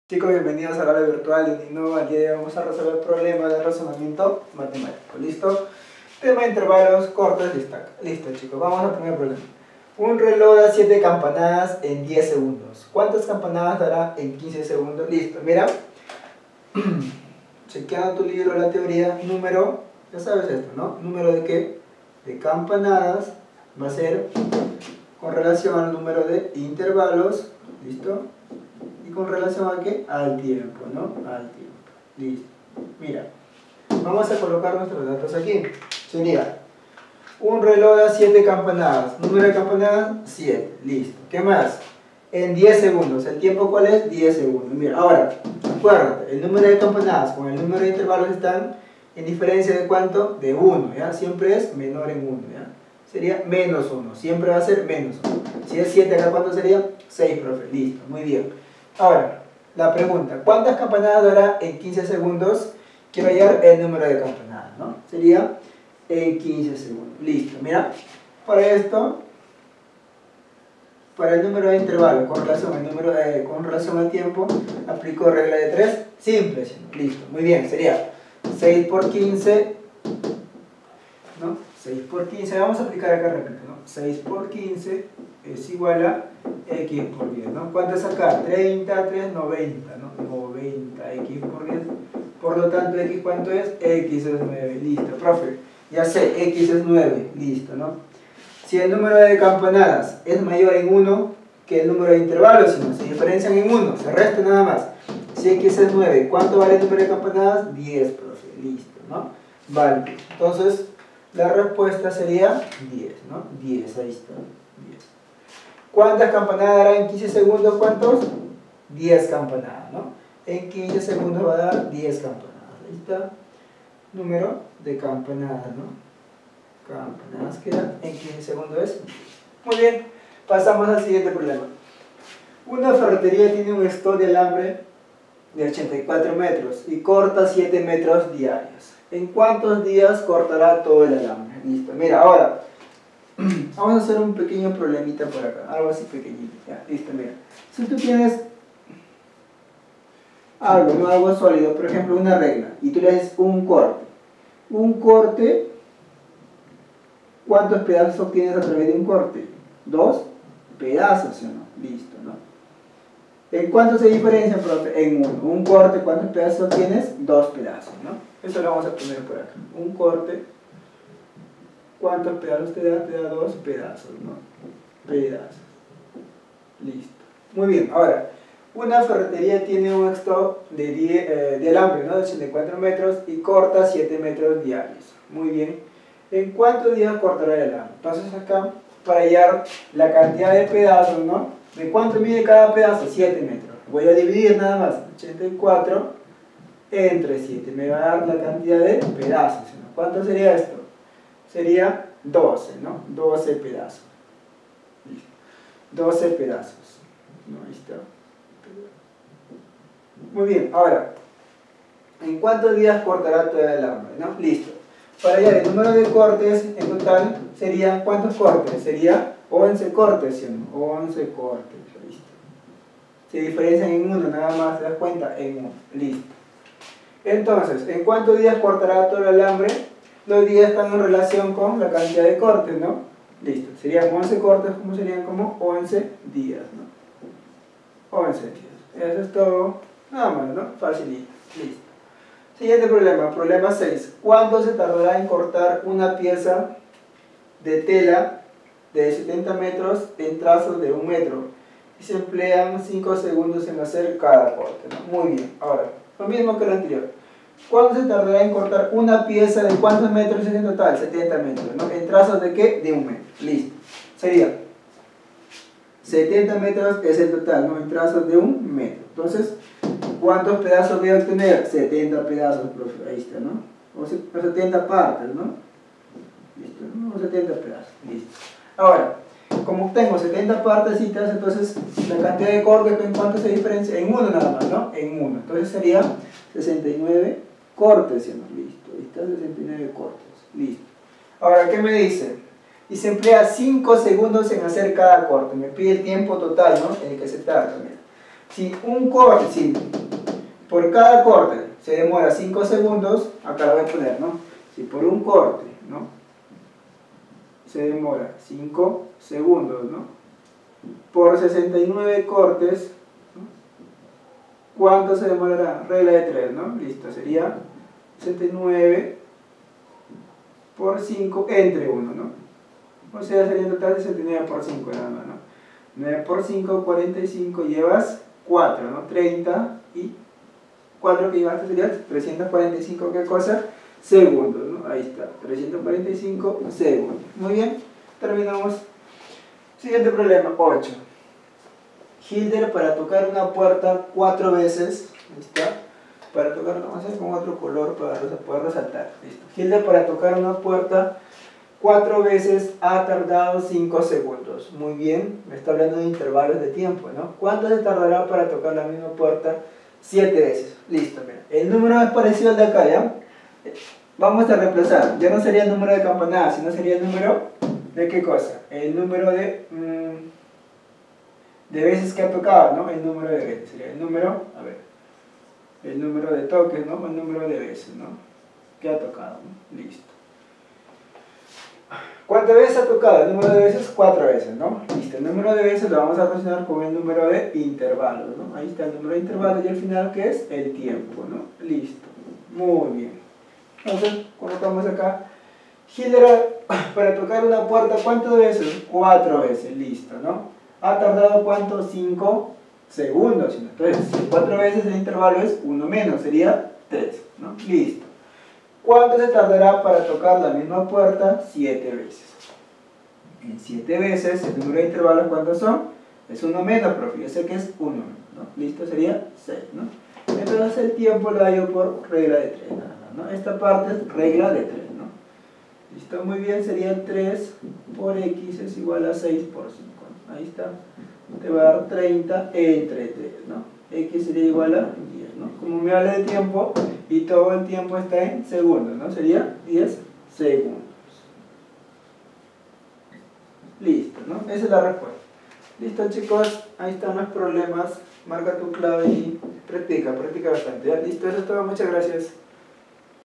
Chicos, bienvenidos a la aula virtual de Uninnova. El día de hoy vamos a resolver problemas de razonamiento matemático. ¿Listo? Tema de intervalos cortos y stack. Listo, chicos, vamos al primer problema. Un reloj da 7 campanadas en 10 segundos. ¿Cuántas campanadas dará en 15 segundos? Listo, mira. Chequeando tu libro, la teoría, número, ya sabes esto, ¿no? ¿Número de qué? De campanadas va a ser con relación al número de intervalos. ¿Listo? ¿Y con relación a qué? Al tiempo, ¿no? Al tiempo. Listo. Mira, vamos a colocar nuestros datos aquí. Sería, un reloj da 7 campanadas. ¿Número de campanadas? 7. Listo. ¿Qué más? En 10 segundos. ¿El tiempo cuál es? 10 segundos. Mira, ahora, acuérdate, el número de campanadas con el número de intervalos están en diferencia de ¿cuánto? De 1, ¿ya? Siempre es menor en 1, ¿ya? Sería menos 1. Siempre va a ser menos 1. Si es 7, ¿acá cuánto sería? 6, profe. Listo. Muy bien. Ahora, la pregunta, ¿cuántas campanadas dará en 15 segundos? Quiero hallar el número de campanadas, ¿no? Sería en 15 segundos. Listo, mira, para esto, para el número de intervalo con relación al tiempo, aplico regla de 3, simple, listo, muy bien, sería 6 por 15, ¿no? 6 por 15, vamos a aplicar acá rápido, ¿no? 6 por 15 es igual a x por 10, ¿no? ¿Cuánto es acá? 30, 3, 90, ¿no? 90, x por 10. Por lo tanto, x ¿cuánto es? X es 9, listo, profe. Ya sé, x es 9, listo, ¿no? Si el número de campanadas es mayor en 1 que el número de intervalos, si no, se diferencian en 1, se resta nada más. Si x es 9, ¿cuánto vale el número de campanadas? 10, profe, listo, ¿no? Vale, entonces la respuesta sería 10, ¿no? 10, ahí está, 10. ¿Cuántas campanadas dará en 15 segundos? ¿Cuántos? 10 campanadas, ¿no? En 15 segundos va a dar 10 campanadas. Ahí está. Número de campanadas, ¿no? Campanadas que dan en 15 segundos es 10. Muy bien. Pasamos al siguiente problema. Una ferretería tiene un stock de alambre de 84 metros y corta 7 metros diarios. ¿En cuántos días cortará todo el alambre? Listo. Mira, ahora vamos a hacer un pequeño problemita por acá, algo así pequeñito, ya, listo, mira. Si tú tienes algo, ¿no? Algo sólido, por ejemplo una regla, y tú le haces un corte, ¿cuántos pedazos obtienes a través de un corte? 2 pedazos, ¿sí o no? Listo, ¿no? ¿En cuánto se diferencia, profe? En 1. Un corte, ¿cuántos pedazos obtienes? 2 pedazos, ¿no? Eso lo vamos a poner por acá. Un corte, ¿cuántos pedazos te da? Te da 2 pedazos, ¿no? Pedazos. Listo. Muy bien, ahora, una ferretería tiene un stock de alambre, ¿no? De 84 metros y corta 7 metros diarios. Muy bien. ¿En cuántos días cortará el alambre? Entonces acá, para hallar la cantidad de pedazos, ¿no? ¿De cuánto mide cada pedazo? 7 metros. Voy a dividir nada más 84 entre 7. Me va a dar la cantidad de pedazos, ¿no? ¿Cuánto sería esto? Sería 12, ¿no? 12 pedazos. Listo. 12 pedazos. ¿No? Ahí está. Muy bien, ahora, ¿en cuántos días cortará todo el alambre? ¿No? Listo. Para hallar el número de cortes en total serían, ¿cuántos cortes? Sería 11 cortes, ¿sí o no? 11 cortes, listo. Se diferencian en 1, nada más, ¿te das cuenta? En 1, listo. Entonces, ¿en cuántos días cortará todo el alambre? Los días están en relación con la cantidad de cortes, ¿no? Listo, serían 11 cortes, como serían como 11 días, ¿no? 11 días. Eso es todo, nada más, ¿no? Facilito, listo. Siguiente problema, problema 6. ¿Cuánto se tardará en cortar una pieza de tela de 70 metros en trazos de 1 metro? Y se emplean 5 segundos en hacer cada corte, ¿no? Muy bien, ahora, lo mismo que lo anterior. ¿Cuánto se tardará en cortar una pieza de cuántos metros es en total? 70 metros, ¿no? ¿En trazos de qué? De 1 metro. Listo. Sería 70 metros es el total, ¿no? En trazos de 1 metro. Entonces, ¿cuántos pedazos voy a obtener? 70 pedazos, profe. Ahí está, ¿no? O 70 partes, ¿no? Listo, ¿no? O 70 pedazos. Listo. Ahora, como tengo 70 partecitas, entonces la cantidad de cortes, ¿en cuánto se diferencia? En 1 nada más, ¿no? En 1. Entonces sería 69 cortes, ¿sí? Listo, ahí está, 69 cortes, listo. Ahora, ¿qué me dice? Y se emplea 5 segundos en hacer cada corte. Me pide el tiempo total, ¿no? En el que se tarda. Mira. Si un corte, si por cada corte se demora 5 segundos, acá lo voy a poner, ¿no? Si por un corte, ¿no? Se demora 5 segundos, ¿no? Por 69 cortes, ¿no? ¿Cuánto se demorará? Regla de 3, ¿no? Listo, sería 69 por 5 entre 1, ¿no? O sea, sería en total 69 por 5 nada más, ¿no? 9 por 5, 45, llevas 4, ¿no? 30 y 4 que llevaste sería 345, ¿qué cosa? Segundos, ¿no? Ahí está, 345 segundos. Muy bien, terminamos. Siguiente problema, 8. Hilder para tocar una puerta 4 veces, ahí está. Para tocar, vamos a hacer con otro color para poder resaltar. Listo. Hilder para tocar una puerta 4 veces ha tardado 5 segundos. Muy bien, me está hablando de intervalos de tiempo, ¿no? ¿Cuánto se tardará para tocar la misma puerta 7 veces? Listo, mira. El número es parecido al de acá, ¿ya? Vamos a reemplazar. Ya no sería el número de campanadas, sino sería el número de ¿qué cosa? El número de veces que ha tocado, ¿no? El número de veces. Sería el número, a ver, el número de toques, ¿no? El número de veces, ¿no? Que ha tocado, ¿no? Listo. ¿Cuántas veces ha tocado? El número de veces, 4 veces, ¿no? Listo, el número de veces lo vamos a relacionar con el número de intervalos, ¿no? Ahí está el número de intervalos y al final, ¿qué es? El tiempo, ¿no? Listo, muy bien. Entonces, colocamos acá, Hilder para tocar una puerta, ¿cuántas veces? 4 veces, listo, ¿no? ¿Ha tardado cuánto? 5 segundos, entonces, 4 veces el intervalo es 1 menos, sería 3, ¿no? Listo. ¿Cuánto se tardará para tocar la misma puerta? 7 veces. En 7 veces, el número de intervalos, ¿cuántos son? Es 1 menos, profe, yo sé que es 1 menos, ¿no? Listo, sería 6, ¿no? Entonces el tiempo lo hallo por regla de 3, nada más, ¿no? Esta parte es regla de 3, ¿no? Listo, muy bien, sería 3 por x es igual a 6 por 5, ¿no? Ahí está, te va a dar 30 entre 3, ¿no? X sería igual a 10, ¿no? Como me habla de tiempo y todo el tiempo está en segundos, ¿no? Sería 10 segundos. Listo, ¿no? Esa es la respuesta. Listo, chicos, ahí están los problemas. Marca tu clave y practica bastante, ¿ya? Listo, eso es todo, muchas gracias.